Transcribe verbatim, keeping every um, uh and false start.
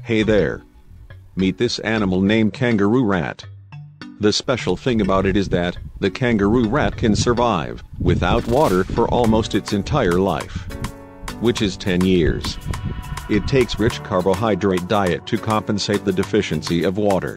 Hey there. Meet this animal named Kangaroorat. The special thing about it is that the kangaroo rat can survive without water for almost its entire life, which is ten years. It takes rich carbohydrate diet to compensate the deficiency of water.